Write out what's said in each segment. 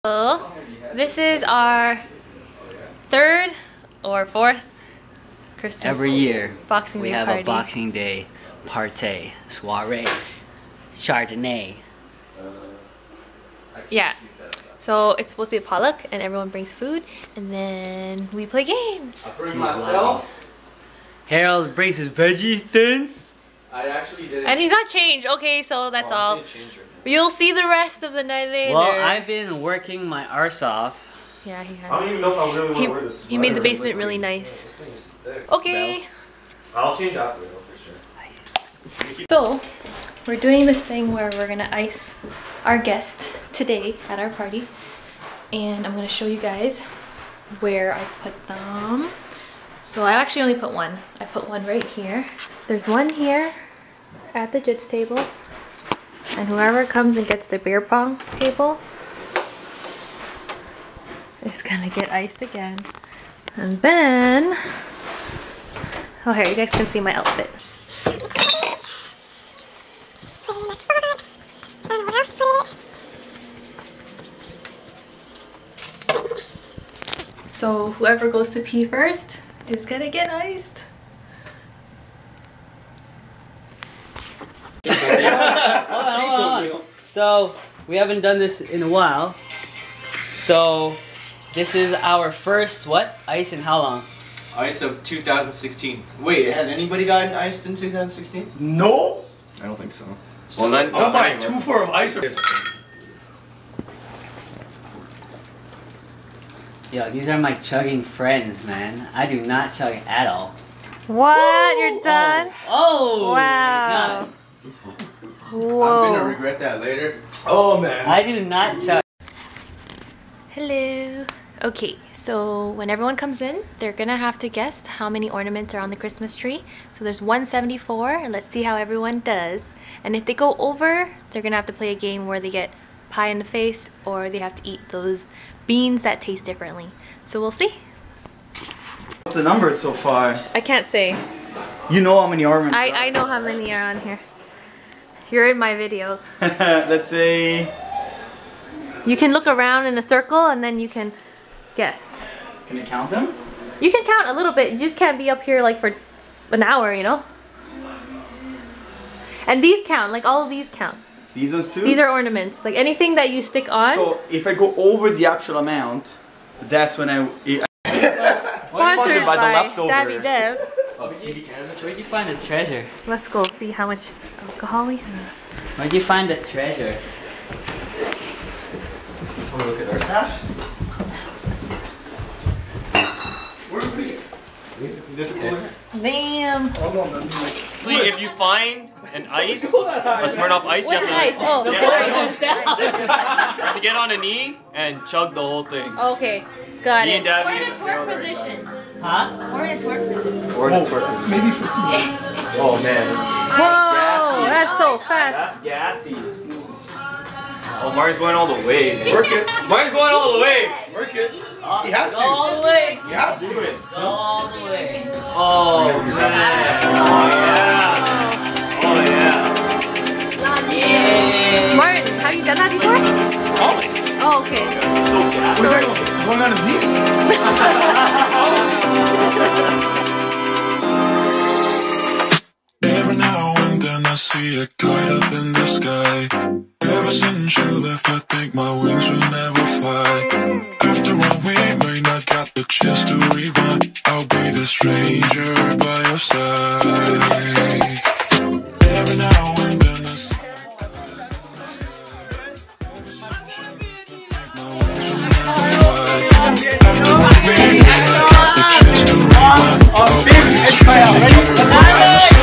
So, this is our third or fourth Christmas. Every year, Boxing Day we have party. a Boxing Day party, soiree, Chardonnay. Yeah. So it's supposed to be a potluck, and everyone brings food, and then we play games. I bring myself. Harold brings his veggie thins. I actually didn't. And he's not changed. Okay, so that's all. You'll see the rest of the night later. Well, I've been working my arse off. Yeah, he has. I don't even know if I really want to wear this. He made the basement really nice. This thing is thick. Okay. I'll change after though, for sure. So, we're doing this thing where we're gonna ice our guest today at our party. And I'm gonna show you guys where I put them. So I actually only put one. I put one right here. There's one here at the jits table. And whoever comes and gets the beer pong table is gonna get iced again. And then, oh, here, you guys can see my outfit. So whoever goes to pee first is gonna get iced. Hold on. So, we haven't done this in a while. So, this is our first, what? Ice in how long? Ice of 2016. Wait, has anybody gotten iced in 2016? No. I don't think so. Well, then I'll buy 2 for of ice. Yo, these are my chugging friends, man. I do not chug at all. What? You're done? Oh! Wow. I'm gonna Whoa. regret that later. Oh man. I do not chug. Hello. Okay, so when everyone comes in, they're gonna have to guess how many ornaments are on the Christmas tree. So there's 174, and let's see how everyone does. And if they go over, they're gonna have to play a game where they get pie in the face, or they have to eat those beans that taste differently. So we'll see. What's the number so far? I can't say. You know how many ornaments? I know how many are on here. You're in my video. Let's say... You can look around in a circle and then you can guess. Can I count them? You can count a little bit. You just can't be up here like for an hour, you know? And these count. Like all of these count. These ones too? These are ornaments. Like anything that you stick on. So if I go over the actual amount, that's when Sponsored by the by leftover. Dabby Dev. Where'd you find the treasure? Let's go see how much alcohol we have. Where'd you find the treasure? Want to look at our stash? There's a cooler. Damn. Oh no, man. If you find an ice, a Smirnoff ice, you What's have ice? to, Oh, you have to get on a knee and chug the whole thing. okay. Got Me it. and Dabby, We're in a we're twerk all there. position. Huh? We're in a twerk position. Or the turkey. Maybe 50. Oh man. Whoa, that's so fast. That's gassy. Oh, Mario's going all the way. Work it. Mario's going all the way. Work it. He has Go to. all the way. You have to do it. Go all the way. Oh man. Oh yeah. Oh yeah. Yeah. Martin, have you done that before? Always. Oh, okay. So gassy. We're going on his knees. Every now and then I see a kite up in the sky. Ever since you left, I think my wings will never fly. After all, we may not got the chance to rewind. I'll be the stranger by your side. Every now and then I see a kite up in the sky. Ever since you left, I think my wings will never fly. After all, we may not got the chance to rewind. I'll be the stranger by your side.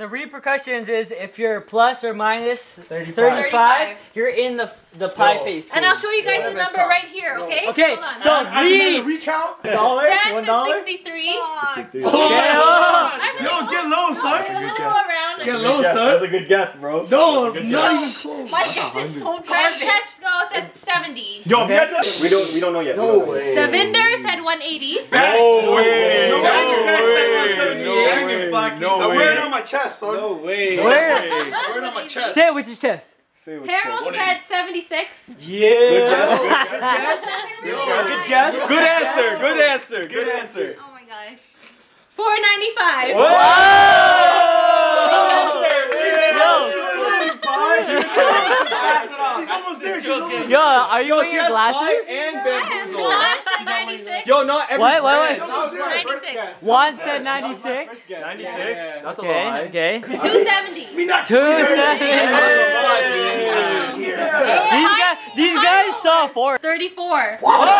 the repercussions is if you're plus or minus 35, you're in the pie face. And I'll show you guys the number right here, okay? Okay, Hold on. so read. Recount. Dan said 63. Yo, get low, son. Get low, son. That's a good guess, bro. No, not even close. My guess is so garbage. Tesco said 70. Yo, We don't know yet. No way. Devinder said 180. No way. No I'm wearing it on my chest, son. No way. Where? Wearing it on my chest. Say it with your chest. Harold said 76. Yeah. Good guess. Good answer. Good answer. Good answer. Oh my gosh. 495. She's almost there. She's almost there. Yo, are you wearing your glasses? And Juan said 96. Yo, not every. What? 96. Juan said 96. 96. That's a Okay, lie. okay. 270. 270. These guys saw 4. 34.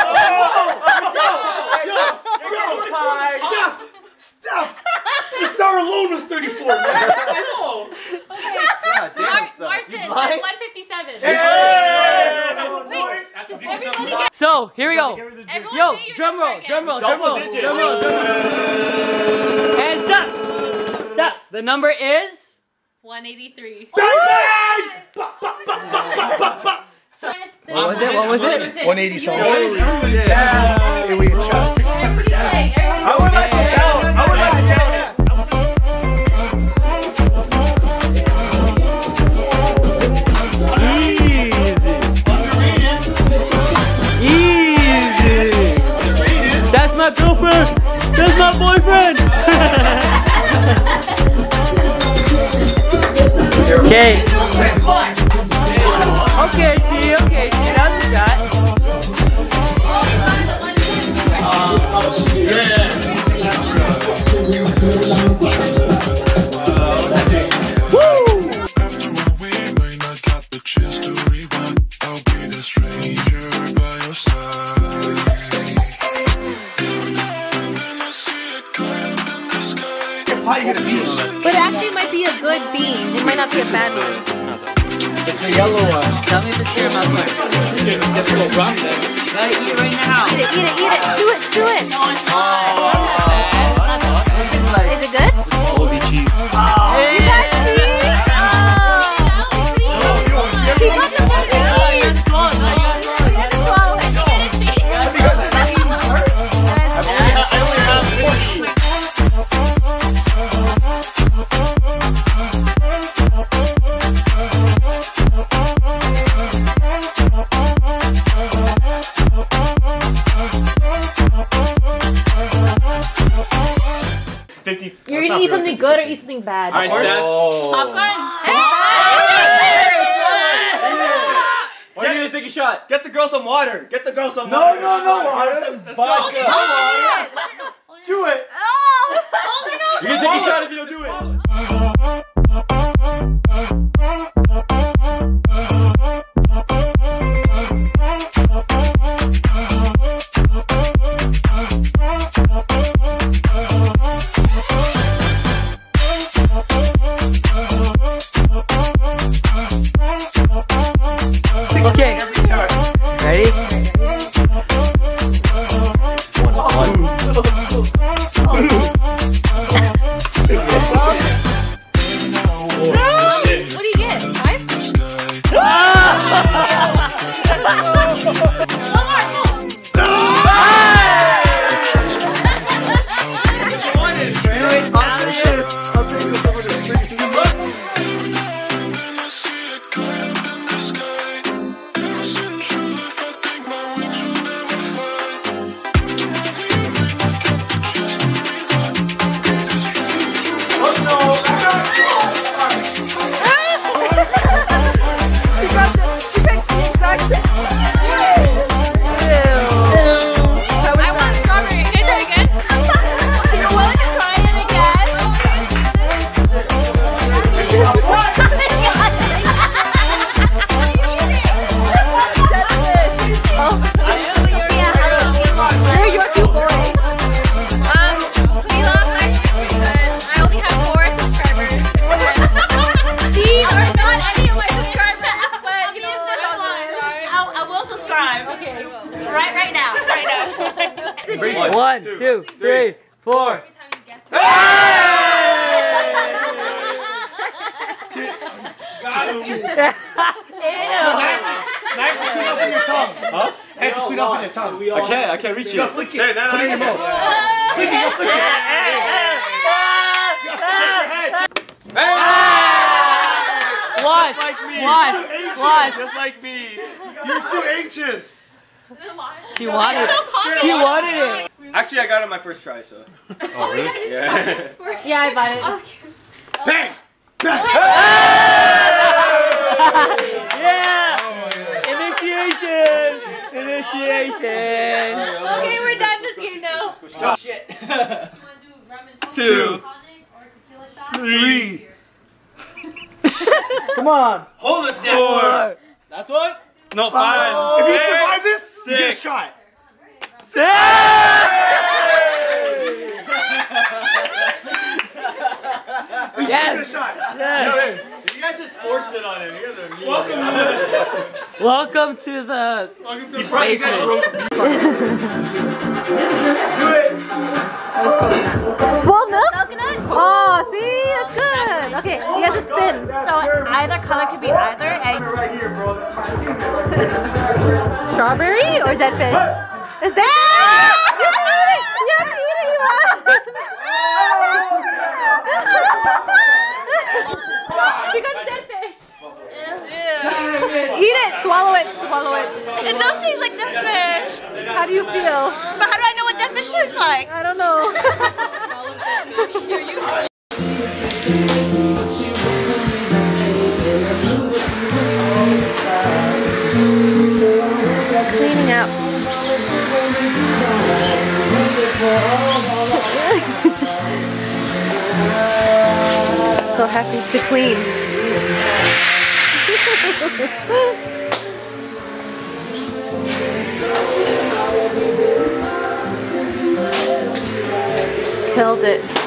Stop! The star alone was 34, man. Okay. Martin said 157. Does everybody get So, here we go. everyone Yo, say your drum number roll, again? drum roll, drum roll, Double digits. drum roll, drum roll. And stop. Stop. The number is 183. Bang, What was it? What was it? 180 something. I would like to count. I would like to count. Easy. That's my girlfriend. That's my boyfriend. Okay. Okay, T. Okay, T. That's a shot. After all, we may not got the chance to rewind. I'll be the stranger by your side. And I see a cloud in the sky. How you gonna beat it? But actually it might be a good bean. It might not be a bad one. It's a yellow one. Tell me if it's your mouth. You gotta eat it right now. Eat it, eat it, eat it. Chew it, chew it. Is it good? Holy cheese. You got cheese? He got the butter cheese. You gotta swallow it. You're gonna eat something good or eat something bad? Alright, Steph. Popcorn? Are you gonna take a shot? Get the girl some water. Get the girl some No, water. no, no, water. Let's go. Chew it. You're gonna take a shot if you don't do it. Okay. Ready? What do you get? 5? 2, 3, 4. I can't reach you. Flick it. Put it in your mouth. Flick it. Flick it. Watch. Watch. Just like me. You're too anxious. She wanted it. She wanted it. Actually, I got it on my first try, so. Oh, really? Yeah. Yeah, I bought it. Bang! Bang! Yeah! Initiation! Okay, we're done this game now. Shit. 2, 3. Come on. Hold it down. 4. Last one? No, 5. If you survive this, you get a 6. shot. Yes! Get a shot. Yes! You guys just forced it on him. You guys are mean. Welcome to the basement. Swole milk? Oh, see? That's good. Okay, you have to spin. So either color could be either. And Strawberry or dead fish? Is that? You have to eat it! You have to eat it, you are! She got dead fish. Eat it! Swallow it! Swallow it! it does taste like dead fish. How do you feel? But how do I know what dead fish tastes like? I don't know. Cleaning up. So happy to clean. Killed it.